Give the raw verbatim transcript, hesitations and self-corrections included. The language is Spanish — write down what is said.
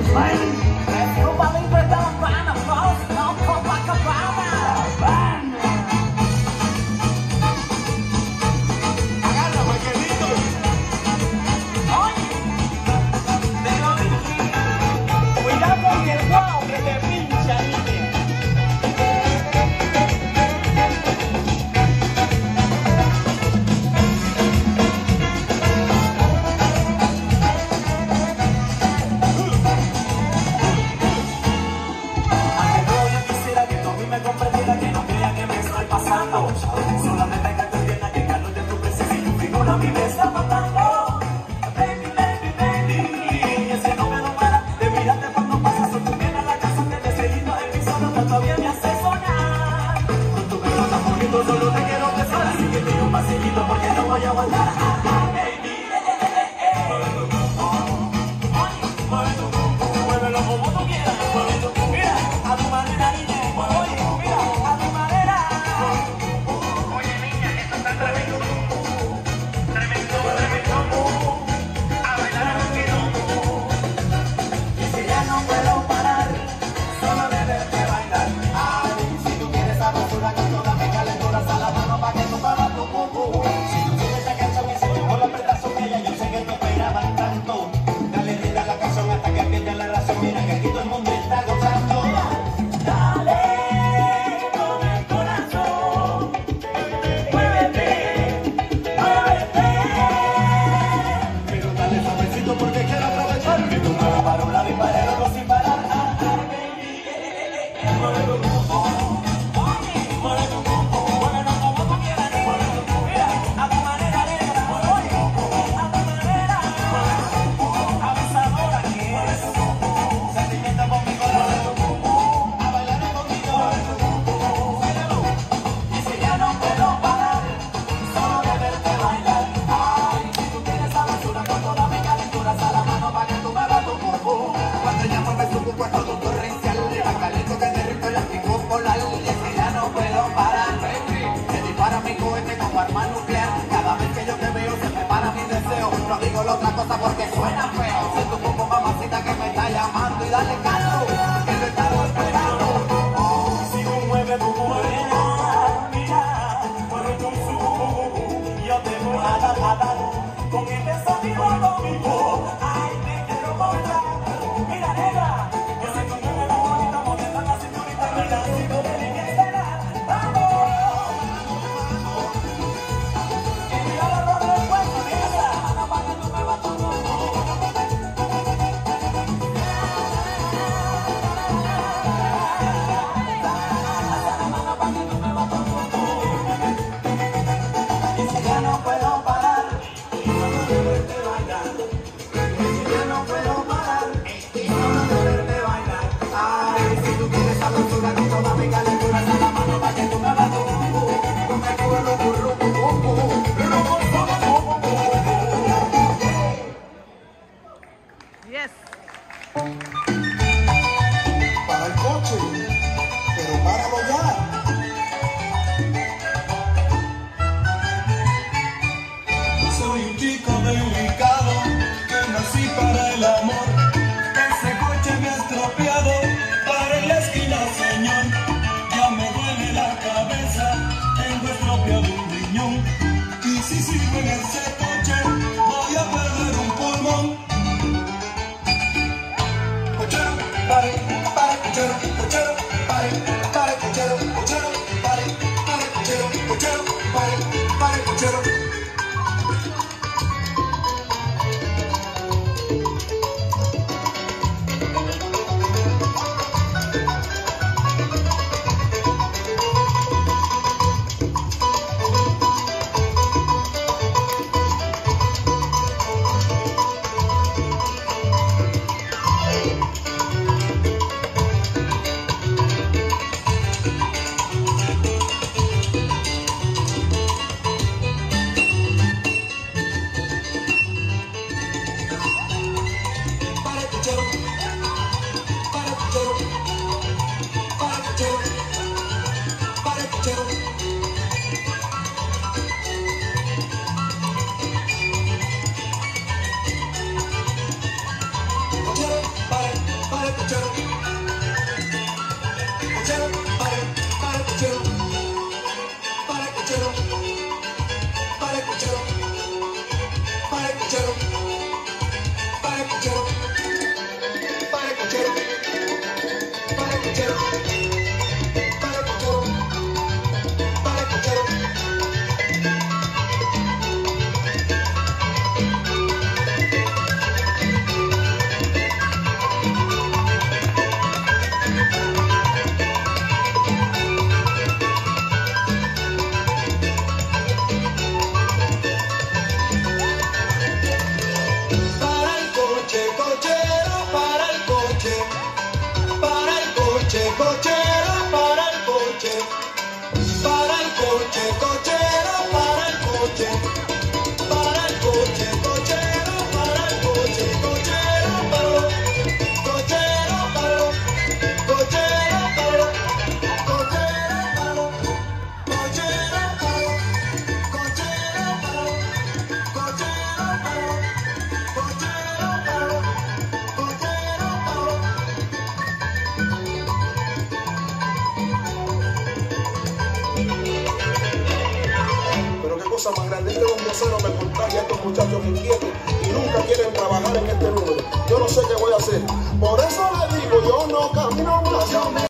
Solamente que te llena que calor de tu presencia y tu figura a mí me está matando. Baby, baby, baby, ese no me lo para de mirarte cuando pasas o tú vienes a la casa que te seguido en mi solo todavía me hace soñar. Con tu pelo tan bonito solo te quiero besar, así que te doy un pasillito porque no voy a aguantar. Ah, ah, baby, eh, eh, eh, eh. Mueve tu cuerpo, mueve tu cuerpo, muévelo como tú quieras, mueve tu cuerpo, mira, a tu manera, niña, oye, mira, a tu manera. La otra cosa porque suena feo. Si tu como mamacita que me está llamando y dale caldo, que lo estaba esperando. Oh, si tú mueves tu morena, mira, mueve tu su, yo te voy a dar, a dar con este sonido conmigo. Ay, te quiero mostrar. Mira, negra, yo sé que tú eres la bonita, moviendo la cinturita y mira, si tú eres mi escena, vamos. Que mira la ropa del cuerpo, negra. Yes. Para el coche, pero páralo ya. Soy un chico delicado que nací para el amor. Ese coche me ha estropeado para en la esquina, señor. Ya me duele la cabeza, tengo estropeado un riñón. Y si sigo en ese coche, voy a perder un pulmón. cosa más grande. Este don Diosero me contagia a estos muchachos inquietos y nunca quieren trabajar en este número. Yo no sé qué voy a hacer. Por eso le digo, yo no camino más.